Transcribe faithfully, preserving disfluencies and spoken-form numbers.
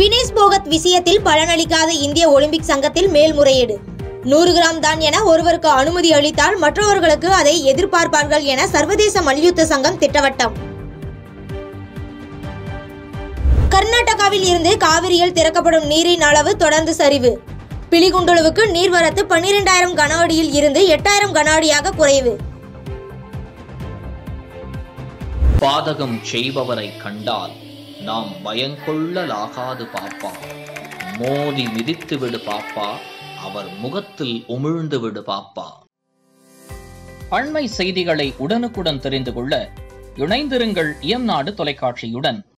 வினேஷ் போகத் விஷயத்தில் பலனளிக்காத இந்திய ஒலிம்பிக் சங்கத்தில் மேல்முறையீடு. நூறு கிராம் தான் என ஒருவருக்கு அனுமதி அளித்தால் மற்றவர்களுக்கு அதை எதிர்பார்ப்பார்கள் என சர்வதேச மல்யுத்த சங்கம் திட்டவட்டம். கர்நாடகாவில் இருந்து காவிரியில் திறக்கப்படும் நீரின் அளவு தொடர்ந்து சரிவு. பிலிகுண்டுலுவுக்கு நீர்வரத்து பன்னிரண்டாயிரம் கன அடியில் இருந்து எட்டாயிரம் கன அடியாக குறைவு. பாதகம் செய்பவரை கண்டால் நாம் பயங்கொள்ளலாகாது பாப்பா, மோதி மிதித்து விடு பாப்பா, அவர் முகத்தில் உமிழ்ந்து விடு பாப்பா. அண்மை செய்திகளை உடனுக்குடன் தெரிந்து கொள்ள இணைந்திருங்கள் இயம்நாடு தொலைக்காட்சியுடன்.